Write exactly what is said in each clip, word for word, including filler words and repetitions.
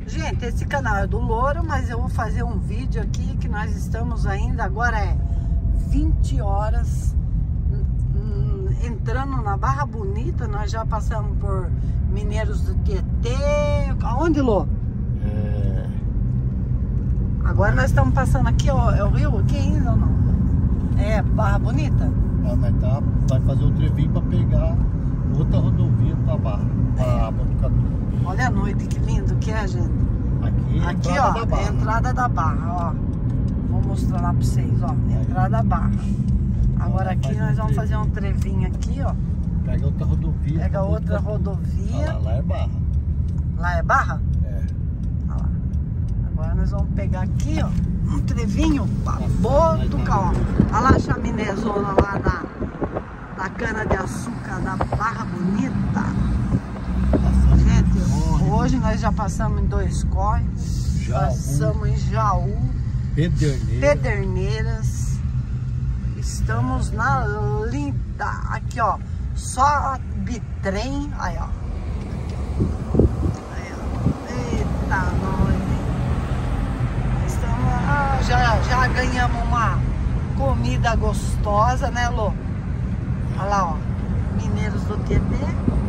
Gente, esse canal é do Louro, mas eu vou fazer um vídeo aqui que nós estamos ainda, agora é vinte horas, entrando na Barra Bonita. Nós já passamos por Mineiros do Tietê. Aonde, Lô? É... Agora nós estamos passando aqui, ó, é o rio aqui ainda ou não? É Barra Bonita? Ah, mas tá, vai fazer um trevinho para pegar outra rodovia para Barra, para Botucatu. Olha a noite, que lindo que é, gente. Aqui, é Aqui, entrada ó, da Barra. é a entrada da Barra, ó. Vou mostrar lá pra vocês, ó. Entrada da Barra. Agora aqui nós vamos fazer um trevinho aqui, ó. Pega outra rodovia. Pega outra rodovia. Ah, lá, lá é Barra. Lá é Barra? É. Olha lá. Agora nós vamos pegar aqui, ó, um trevinho pra Botucatu, ó. Olha lá a chaminézona lá da, da cana de açúcar da Barra Bonita. Gente, hoje nós já passamos em dois córregos. Jaú. Passamos em Jaú. Pederneiras. Pederneiras. Estamos na linda. Aqui, ó. Só bitrem. Aí, ó. Aí, ó. Eita, nós. Estamos. Ah, já, já ganhamos uma comida gostosa, né, Lô? Olha lá, ó. Mineiros do Tietê.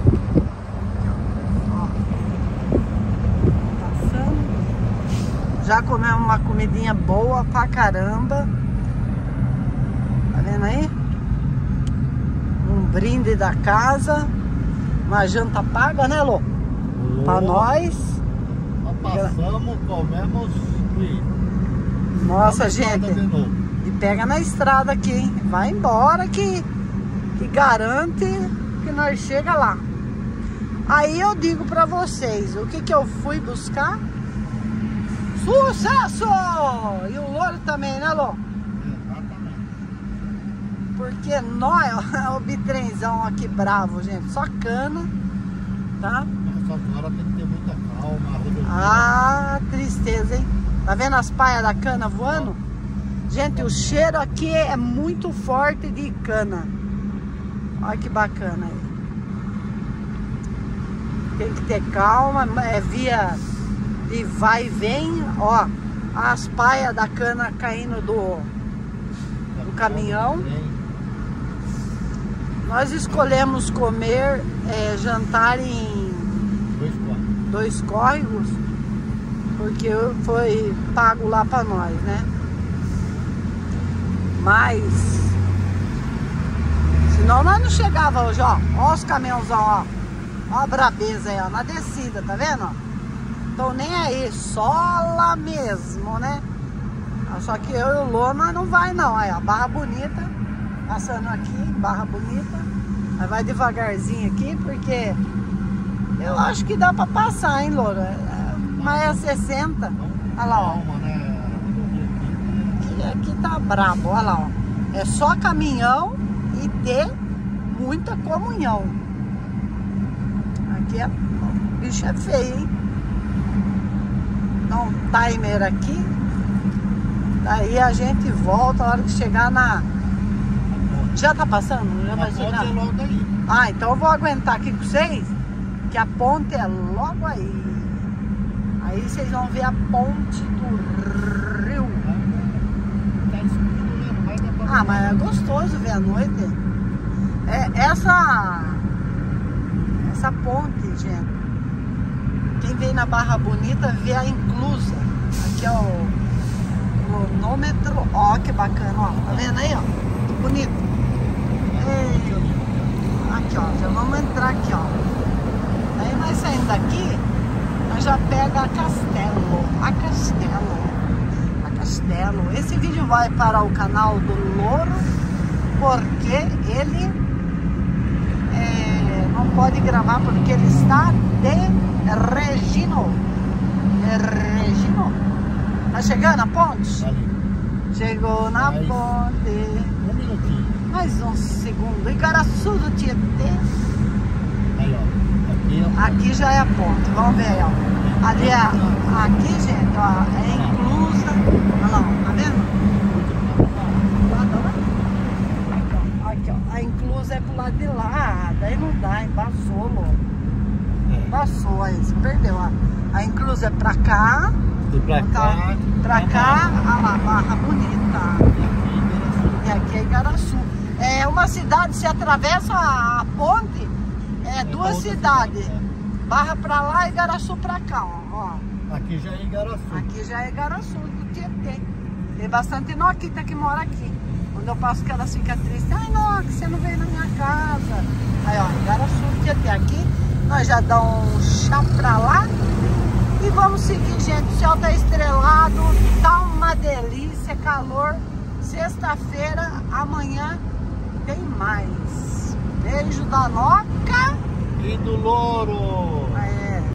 Já comemos uma comidinha boa pra caramba. Tá vendo aí? Um brinde da casa. Uma janta paga, né, Lô? Pra nós. Nós passamos, comemos e... Nossa, gente. E pega na estrada aqui, hein? Vai embora que, que garante que nós chega lá. Aí eu digo pra vocês, o que que eu fui buscar? Sucesso! E o Louro também, né, Lô? Exatamente. Porque nós, ó, o bitrenzão aqui bravo, gente, só cana, tá? Essa hora tem que ter muita calma. A rodovia. Ah, tristeza, hein? Tá vendo as paias da cana voando? Gente, o cheiro aqui é muito forte de cana. Olha que bacana aí. Tem que ter calma, é via... E vai e vem, ó, as paias da cana caindo do, do caminhão. Nós escolhemos comer, é, jantar em dois córregos, porque foi pago lá pra nós, né? Mas, senão nós não chegava hoje, ó. Ó os caminhãozão, ó. Ó a brabeza aí, ó, na descida, tá vendo, ó? Então nem aí, só lá mesmo, né? Só que eu e o Lô, nós não vai não. Aí, ó, Barra Bonita, passando aqui, Barra Bonita. Aí vai devagarzinho aqui, porque eu acho que dá pra passar, hein, Lô? Mas é sessenta. Olha lá, ó. Aqui, aqui tá brabo, olha lá, ó. É só caminhão e ter muita comunhão. Aqui é... O bicho é feio, hein? Dá um timer aqui. Daí a gente volta a hora que chegar na... Já tá passando? Já vai chegar? É logo aí. Ah, então eu vou aguentar aqui com vocês, que a ponte é logo aí. Aí vocês vão ver a ponte do rio. Tá escuro, né? Não vai dar pra... Ah, mas é gostoso ver à noite. É, essa... Essa ponte, gente. Quem vem na Barra Bonita vê a inclusa. Aqui é o cronômetro. Ó, que bacana, ó. Tá vendo aí, ó? Que bonito. Ei. Aqui, ó. Já vamos entrar aqui, ó. Aí nós saindo daqui, nós já pega a Castelo. A Castelo. A Castelo. Esse vídeo vai para o canal do Louro, porque ele é, não pode gravar porque ele está de Regino. Regino. Tá chegando a ponte? Ali. Chegou na Mais ponte. Um minutinho. Mais um segundo. Igaraçu do Tietê. Aí, ó. Aqui, ó. Aqui já é a ponte. Vamos ver aí, ó. Ali, é, aqui, gente, ó, é inclusa. Olha lá, ó. Tá vendo? Aqui, ó. Aqui, ó. A inclusa é pro lado de lá. Daí não dá, embaçou, louco. Passou aí, se perdeu, ó. A Inclusa é pra cá. E pra Tá, cá. pra tá cá, Barra. a lá, Barra Bonita. E aqui é Igaraçu. É uma cidade, se atravessa a ponte, é, É duas outra cidades. cidade, Barra pra lá e Igaraçu pra cá, ó. ó. Aqui já é Igaraçu. Aqui já é Igaraçu, do Tietê. Tem bastante noquita que mora aqui. Quando eu passo aquela cicatriz, ai, não, que você não veio na minha casa. Aí, ó, Igaraçu, Tietê. Aqui nós já damos um chá pra lá. E vamos seguir, gente. O céu tá estrelado, tá uma delícia, calor. Sexta-feira, amanhã tem mais. Beijo da Noca. E do Louro. É.